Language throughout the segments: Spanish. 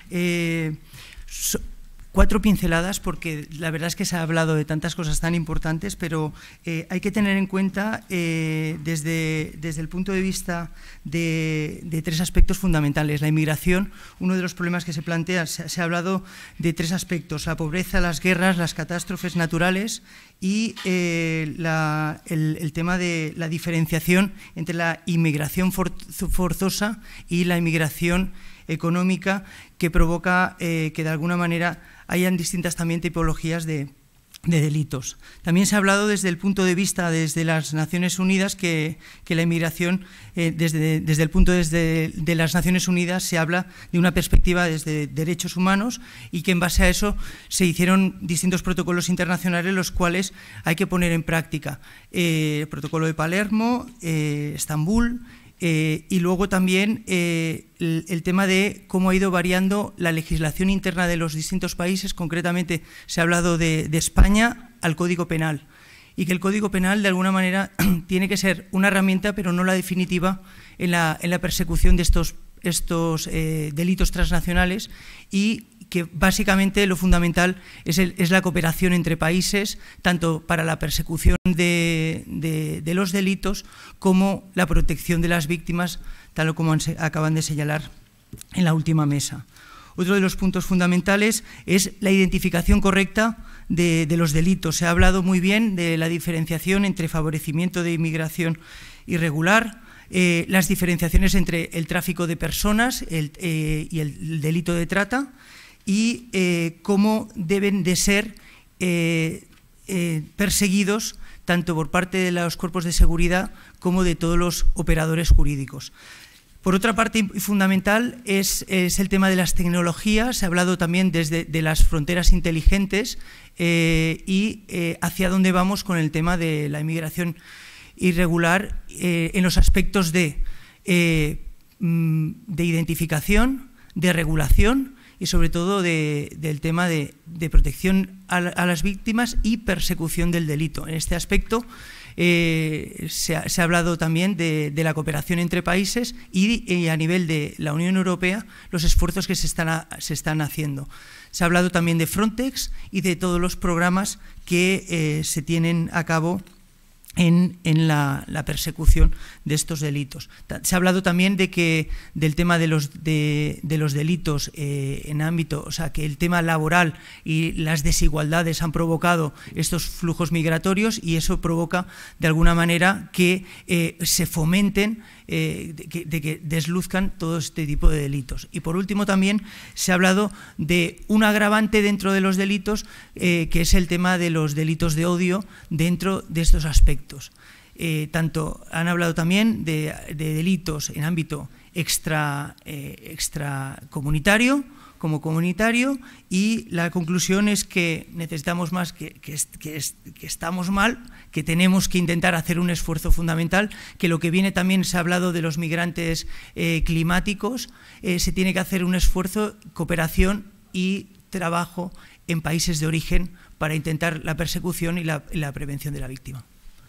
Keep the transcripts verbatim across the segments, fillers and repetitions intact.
Eh, so, Cuatro pinceladas, porque la verdad es que se ha hablado de tantas cosas tan importantes, pero eh, hay que tener en cuenta eh, desde, desde el punto de vista de, de tres aspectos fundamentales. La inmigración, uno de los problemas que se plantea, se, se ha hablado de tres aspectos: la pobreza, las guerras, las catástrofes naturales y eh, la, el, el tema de la diferenciación entre la inmigración for, forzosa y la inmigración económica, que provoca eh, que de alguna manera hayan distintas también tipologías de, de delitos. También se ha hablado desde el punto de vista desde las Naciones Unidas que, que la inmigración, eh, desde, desde el punto desde, de las Naciones Unidas se habla de una perspectiva desde derechos humanos y que en base a eso se hicieron distintos protocolos internacionales los cuales hay que poner en práctica. Eh, el protocolo de Palermo, eh, Estambul, Eh, y luego también eh, el, el tema de cómo ha ido variando la legislación interna de los distintos países. Concretamente se ha hablado de, de España al Código Penal, y que el Código Penal de alguna manera tiene que ser una herramienta, pero no la definitiva, en la, en la persecución de estos, estos eh, delitos transnacionales, y que básicamente lo fundamental es, el, es la cooperación entre países, tanto para la persecución de, de, de los delitos como la protección de las víctimas, tal como han, acaban de señalar en la última mesa. Otro de los puntos fundamentales es la identificación correcta de, de los delitos. Se ha hablado muy bien de la diferenciación entre favorecimiento de inmigración irregular, eh, las diferenciaciones entre el tráfico de personas el, eh, y el delito de trata, y eh, cómo deben de ser eh, eh, perseguidos tanto por parte de los cuerpos de seguridad como de todos los operadores jurídicos. Por otra parte, y fundamental, es, es el tema de las tecnologías. Se ha hablado también desde de las fronteras inteligentes eh, y eh, hacia dónde vamos con el tema de la inmigración irregular eh, en los aspectos de, eh, de identificación, de regulación y sobre todo de, del tema de, de protección a, a las víctimas y persecución del delito. En este aspecto eh, se, ha, se ha hablado también de, de la cooperación entre países y, y a nivel de la Unión Europea los esfuerzos que se están, a, se están haciendo. Se ha hablado también de Frontex y de todos los programas que eh, se tienen a cabo en, en la, la persecución de estos delitos. Se ha hablado también de que del tema de los, de, de los delitos eh, en ámbito, o sea, que el tema laboral y las desigualdades han provocado estos flujos migratorios, y eso provoca de alguna manera que eh, se fomenten, eh, de, que, de que desluzcan todo este tipo de delitos. Y por último también se ha hablado de un agravante dentro de los delitos, eh, que es el tema de los delitos de odio dentro de estos aspectos. Eh, tanto han hablado también de, de delitos en ámbito extra, eh, extracomunitario como comunitario, y la conclusión es que necesitamos más, que, que, que, que estamos mal, que tenemos que intentar hacer un esfuerzo fundamental, que lo que viene también se ha hablado de los migrantes eh, climáticos, eh, se tiene que hacer un esfuerzo, cooperación y trabajo en países de origen para intentar la persecución y la, y la prevención de la víctima.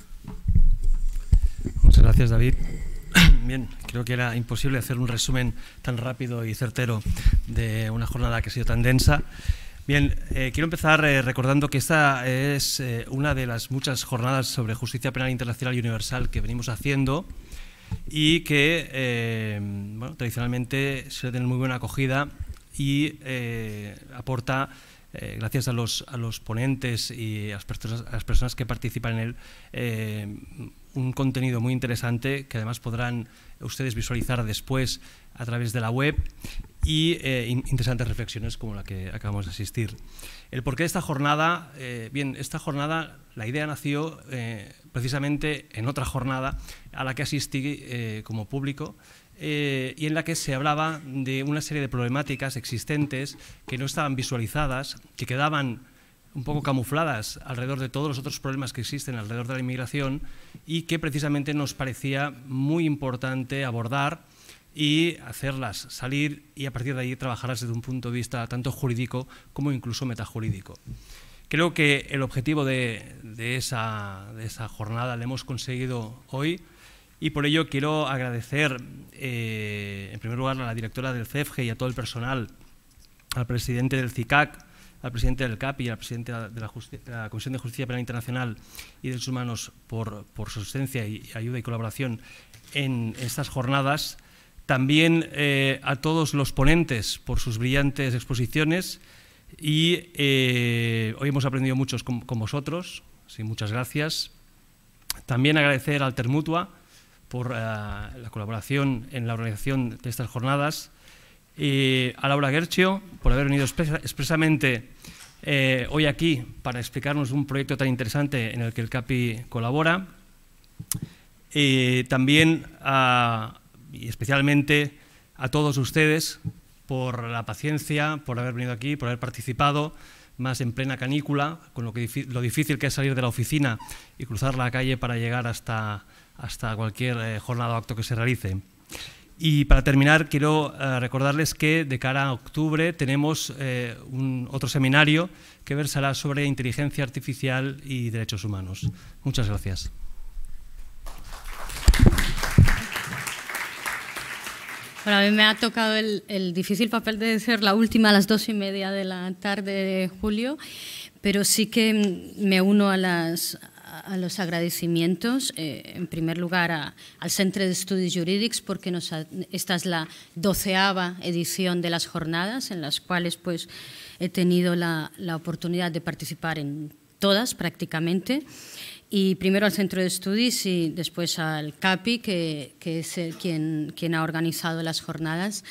Muchas gracias, David. Bien, creo que era imposible hacer un resumen tan rápido y certero de una jornada que ha sido tan densa. Bien, eh, quiero empezar eh, recordando que esta es eh, una de las muchas jornadas sobre justicia penal internacional y universal que venimos haciendo, y que eh, bueno, tradicionalmente suele tener muy buena acogida y eh, aporta, Eh, gracias a los, a los ponentes y a las personas, a las personas que participan en él, eh, un contenido muy interesante que además podrán ustedes visualizar después a través de la web, y eh, interesantes reflexiones como la que acabamos de asistir. El porqué de esta jornada, eh, bien, esta jornada, la idea nació eh, precisamente en otra jornada a la que asistí eh, como público, Eh, y en la que se hablaba de una serie de problemáticas existentes que no estaban visualizadas, que quedaban un poco camufladas alrededor de todos los otros problemas que existen alrededor de la inmigración, y que precisamente nos parecía muy importante abordar y hacerlas salir, y a partir de ahí trabajarlas desde un punto de vista tanto jurídico como incluso metajurídico. Creo que el objetivo de, de, esa, de esa jornada lo hemos conseguido hoy. Y por ello quiero agradecer, eh, en primer lugar, a la directora del C E F G y a todo el personal al presidente del C I C A C, al presidente del CAPI y al presidente de la, Justi- de la Comisión de Justicia Penal Internacional y Derechos Humanos por, por su asistencia y ayuda y colaboración en estas jornadas. También eh, a todos los ponentes por sus brillantes exposiciones y eh, hoy hemos aprendido muchos con, con vosotros, así muchas gracias. También agradecer a Altermutua por uh, la colaboración en la organización de estas jornadas, y a Laura Guercio por haber venido expres expresamente eh, hoy aquí para explicarnos un proyecto tan interesante en el que el CAPI colabora. Y también a, y especialmente a todos ustedes por la paciencia, por haber venido aquí, por haber participado, más en plena canícula, con lo, que, lo difícil que es salir de la oficina y cruzar la calle para llegar hasta, hasta cualquier eh, jornada o acto que se realice. Y para terminar, quiero eh, recordarles que de cara a octubre tenemos eh, un, otro seminario que versará sobre inteligencia artificial y derechos humanos. Muchas gracias. Bueno, a mí me ha tocado el, el difícil papel de ser la última a las dos y media de la tarde de julio, pero sí que me uno a, las, a los agradecimientos, eh, en primer lugar a, al Centre d'Estudis Jurídics, porque nos ha, esta es la doceava edición de las jornadas, en las cuales pues, he tenido la, la oportunidad de participar en todas prácticamente. Y primero al Centro de Estudios y después al CAPI, que, que es el, quien, quien ha organizado las jornadas.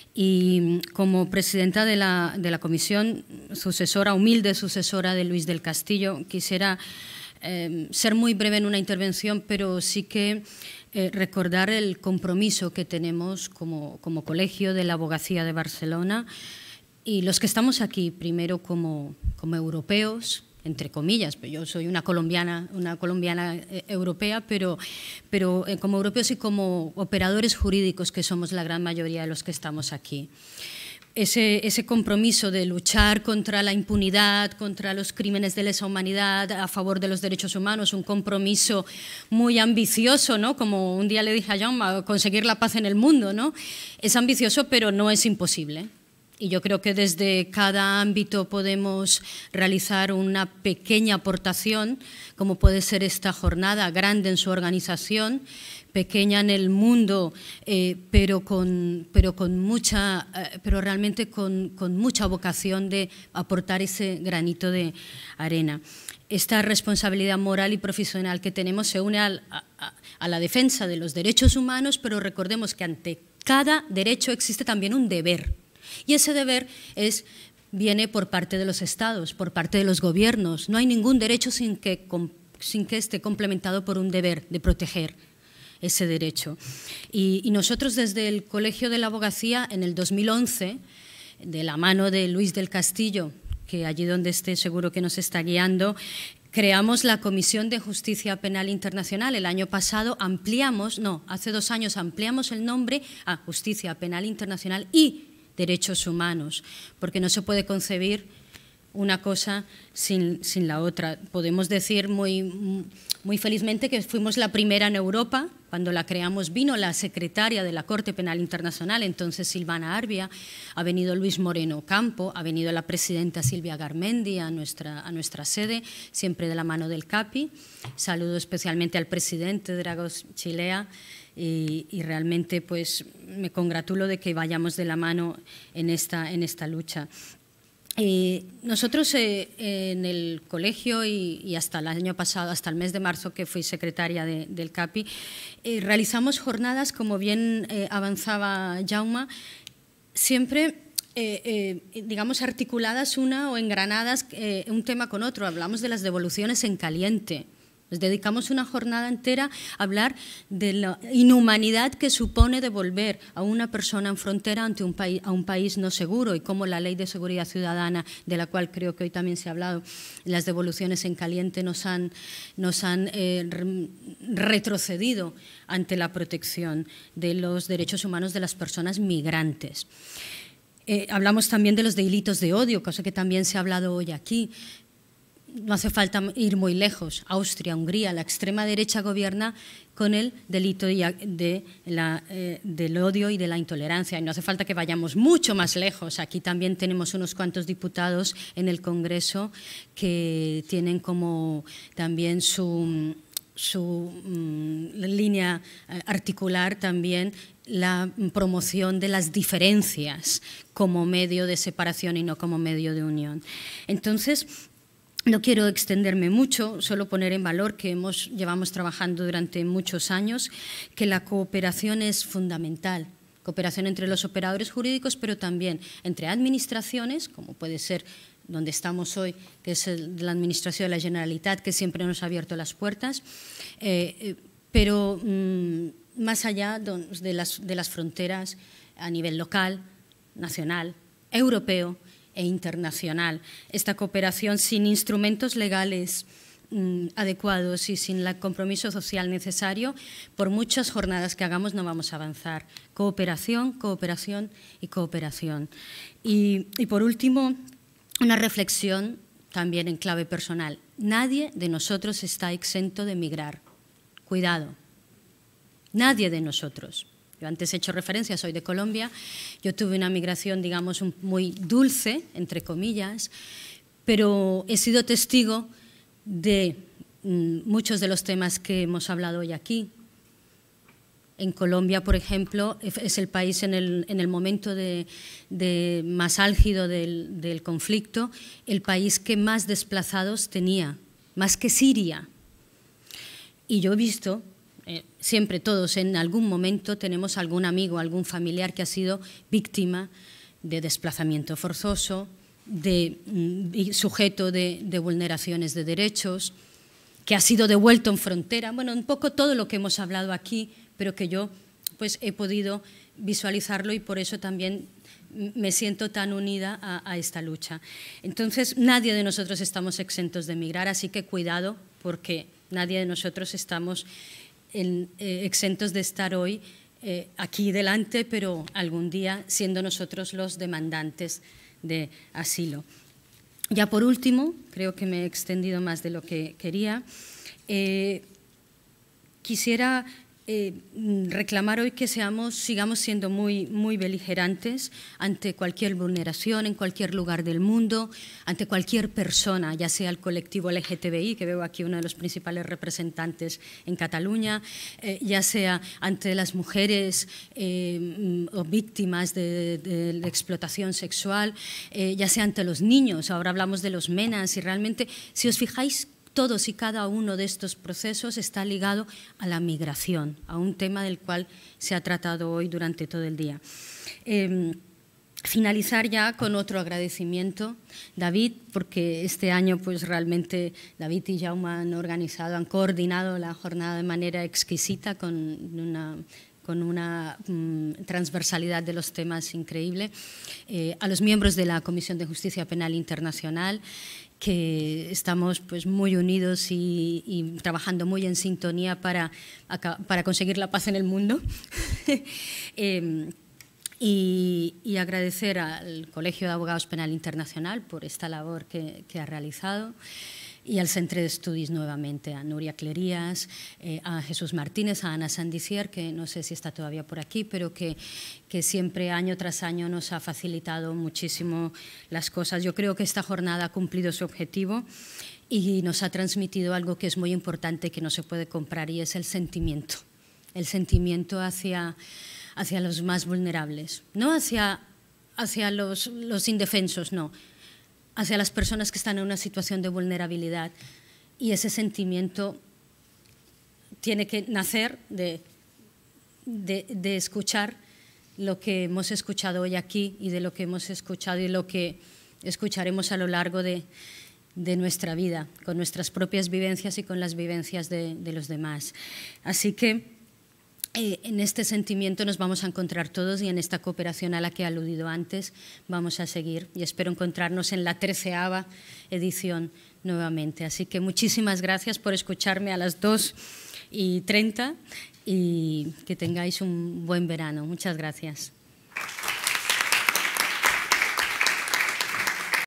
Y como presidenta de la, de la comisión, sucesora, humilde sucesora de Luis del Castillo, quisiera eh, ser muy breve en una intervención, pero sí que eh, recordar el compromiso que tenemos como, como colegio de la Abogacía de Barcelona y los que estamos aquí, primero como, como europeos, entre comillas, yo soy una colombiana, una colombiana eh, europea, pero, pero eh, como europeos y como operadores jurídicos, que somos la gran mayoría de los que estamos aquí. Ese, ese compromiso de luchar contra la impunidad, contra los crímenes de lesa humanidad, a favor de los derechos humanos, un compromiso muy ambicioso, ¿no? Como un día le dije a Jaume, conseguir la paz en el mundo, ¿no? Es ambicioso, pero no es imposible. Y yo creo que desde cada ámbito podemos realizar una pequeña aportación, como puede ser esta jornada, grande en su organización, pequeña en el mundo, eh, pero, con, pero, con mucha, eh, pero realmente con, con mucha vocación de aportar ese granito de arena. Esta responsabilidad moral y profesional que tenemos se une al, a, a la defensa de los derechos humanos, pero recordemos que ante cada derecho existe también un deber. Y ese deber es, viene por parte de los Estados, por parte de los gobiernos. No hay ningún derecho sin que, sin que esté complementado por un deber de proteger ese derecho. Y, y nosotros desde el Colegio de la Abogacía, en el dos mil once, de la mano de Luis del Castillo, que allí donde esté seguro que nos está guiando, creamos la Comisión de Justicia Penal Internacional. El año pasado ampliamos, no, hace dos años ampliamos el nombre a Justicia Penal Internacional y Derechos Humanos, porque no se puede concebir una cosa sin, sin la otra. Podemos decir muy, muy felizmente que fuimos la primera en Europa. Cuando la creamos vino la secretaria de la Corte Penal Internacional, entonces Silvana Arbia, ha venido Luis Moreno Campo, ha venido la presidenta Silvia Garmendi a nuestra, a nuestra sede, siempre de la mano del CAPI. Saludo especialmente al presidente Dragos Chilea, Y, y realmente pues, me congratulo de que vayamos de la mano en esta, en esta lucha. Eh, nosotros eh, en el colegio y, y hasta el año pasado, hasta el mes de marzo que fui secretaria de, del CAPI, eh, realizamos jornadas, como bien eh, avanzaba Jaume, siempre eh, eh, digamos articuladas una o engranadas eh, un tema con otro. Hablamos de las devoluciones en caliente. Nos dedicamos una jornada entera a hablar de la inhumanidad que supone devolver a una persona en frontera ante un país, a un país no seguro, y cómo la Ley de Seguridad Ciudadana, de la cual creo que hoy también se ha hablado, las devoluciones en caliente nos han, nos han eh, retrocedido ante la protección de los derechos humanos de las personas migrantes. Eh, hablamos también de los delitos de odio, cosa que también se ha hablado hoy aquí. no hace falta ir muy lejos. Austria, Hungría, la extrema derecha gobierna con el delito de la, eh, del odio y de la intolerancia. Y no hace falta que vayamos mucho más lejos. Aquí también tenemos unos cuantos diputados en el Congreso que tienen como también su, su mm, línea articular también la promoción de las diferencias como medio de separación y no como medio de unión. Entonces, no quiero extenderme mucho, solo poner en valor que hemos, llevamos trabajando durante muchos años, que la cooperación es fundamental. Cooperación entre los operadores jurídicos, pero también entre administraciones, como puede ser donde estamos hoy, que es el, la Administración de la Generalitat, que siempre nos ha abierto las puertas, eh, pero mmm, más allá de las, de las fronteras a nivel local, nacional, europeo e internacional. Esta cooperación sin instrumentos legales mmm, adecuados y sin el compromiso social necesario, por muchas jornadas que hagamos no vamos a avanzar. Cooperación, cooperación y cooperación. Y, y por último, una reflexión también en clave personal. Nadie de nosotros está exento de emigrar. Cuidado. Nadie de nosotros. Yo antes he hecho referencia, soy de Colombia, yo tuve una migración, digamos, muy dulce, entre comillas, pero he sido testigo de mm, muchos de los temas que hemos hablado hoy aquí. En Colombia, por ejemplo, es el país en el, en el momento de, de más álgido del, del conflicto, el país que más desplazados tenía, más que Siria. Y yo he visto... Eh, siempre todos en algún momento tenemos algún amigo, algún familiar que ha sido víctima de desplazamiento forzoso, de mm, sujeto de, de vulneraciones de derechos, que ha sido devuelto en frontera. Bueno, un poco todo lo que hemos hablado aquí, pero que yo pues, he podido visualizarlo y por eso también me siento tan unida a, a esta lucha. Entonces, nadie de nosotros estamos exentos de emigrar, así que cuidado, porque nadie de nosotros estamos En, eh, exentos de estar hoy eh, aquí delante, pero algún día siendo nosotros los demandantes de asilo. Ya por último, creo que me he extendido más de lo que quería, eh, quisiera eh, reclamar hoy que seamos, sigamos siendo muy, muy beligerantes ante cualquier vulneración en cualquier lugar del mundo, ante cualquier persona, ya sea el colectivo L G T B I, que veo aquí uno de los principales representantes en Cataluña, eh, ya sea ante las mujeres eh, o víctimas de, de, de explotación sexual, eh, ya sea ante los niños, ahora hablamos de los MENAs y realmente, si os fijáis, todos y cada uno de estos procesos está ligado a la migración, a un tema del cual se ha tratado hoy durante todo el día. Eh, finalizar ya con otro agradecimiento, David, porque este año pues realmente David y Jaume han organizado, han coordinado la jornada de manera exquisita con una... con una mm, transversalidad de los temas increíble, eh, a los miembros de la Comisión de Justicia Penal Internacional, que estamos pues, muy unidos y, y trabajando muy en sintonía para, para conseguir la paz en el mundo. eh, y, y agradecer al Colegio de Abogados Penal Internacional por esta labor que, que ha realizado, y al Centre d'Estudis nuevamente, a Núria Clerías, eh, a Jesús Martínez, a Ana Sandicier, que no sé si está todavía por aquí, pero que, que siempre año tras año nos ha facilitado muchísimo las cosas. Yo creo que esta jornada ha cumplido su objetivo y nos ha transmitido algo que es muy importante, que no se puede comprar, y es el sentimiento, el sentimiento hacia, hacia los más vulnerables, no hacia, hacia los, los indefensos, no, hacia las personas que están en una situación de vulnerabilidad, y ese sentimiento tiene que nacer de, de, de escuchar lo que hemos escuchado hoy aquí y de lo que hemos escuchado y lo que escucharemos a lo largo de, de nuestra vida, con nuestras propias vivencias y con las vivencias de, de los demás. Así que Eh, en este sentimiento nos vamos a encontrar todos, y en esta cooperación a la que he aludido antes vamos a seguir, y espero encontrarnos en la treceava edición nuevamente. Así que muchísimas gracias por escucharme a las dos y treinta y que tengáis un buen verano. Muchas gracias.